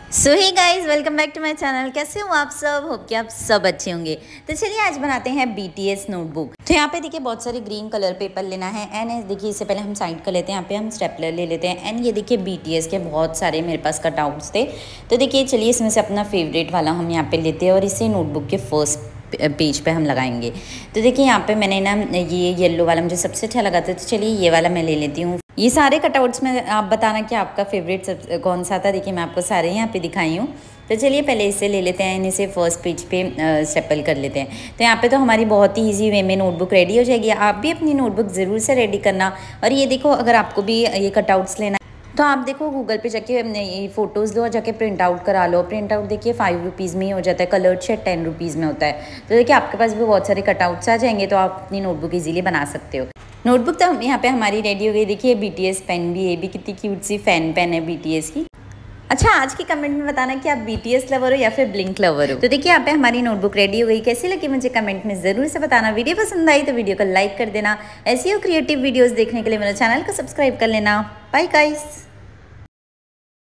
So hey guys, welcome back to my channel. कैसे हो आप सब? होप कि आप सब अच्छे होंगे। तो चलिए आज बनाते हैं BTS नोटबुक। तो यहाँ पे देखिए बहुत सारे ग्रीन कलर पेपर लेना है एंड देखिए इससे पहले हम साइड कर लेते हैं। यहाँ पे हम स्टेपलर ले लेते हैं एंड ये देखिए BTS के बहुत सारे मेरे पास कटआउट्स थे। तो देखिए चलिए इसमें से अपना फेवरेट वाला हम यहाँ पे लेते हैं और इसे नोटबुक के फर्स्ट पेज पे हम लगाएंगे। तो देखिए यहाँ पे मैंने ना ये येलो वाला मुझे सबसे अच्छा लगा था, तो चलिए ये वाला मैं ले लेती हूँ। ये सारे कटआउट्स में आप बताना कि आपका फेवरेट कौन सा था। देखिए मैं आपको सारे यहाँ पे दिखाई हूँ। तो चलिए पहले इसे ले लेते हैं, इसे फर्स्ट पेज पे स्टेपल कर लेते हैं। तो यहाँ पे तो हमारी बहुत ही इजी वे में नोटबुक रेडी हो जाएगी। आप भी अपनी नोटबुक ज़रूर से रेडी करना। और ये देखो, अगर आपको भी ये कटआउट्स लेना तो आप देखो गूगल पे जाके ये फ़ोटोज़ लो और जाके प्रिंट आउट करा लो। प्रिंट आउट देखिए 5 रुपीज़ में ही हो जाता है, कलर्ड शेड 10 रुपीज़ में होता है। तो देखिए आपके पास भी बहुत सारे कटआउट्स आ जाएंगे, तो आप अपनी नोटबुक इजीली बना सकते हो। नोटबुक तो यहाँ पे हमारी रेडी हो गई। देखिए BTS पेन भी, ये भी कितनी क्यूट सी फैन पेन है BTS की। अच्छा, आज के कमेंट में बताना कि आप BTS लवर हो या फिर ब्लिंक लवर हो। तो देखिए यहाँ पे हमारी नोटबुक रेडी हो गई। कैसी लगी मुझे कमेंट में ज़रूर से बताना। वीडियो पसंद आई तो वीडियो को लाइक कर देना। ऐसी हो क्रिएटिव वीडियोस देखने के लिए मेरे चैनल को सब्सक्राइब कर लेना। Bye guys.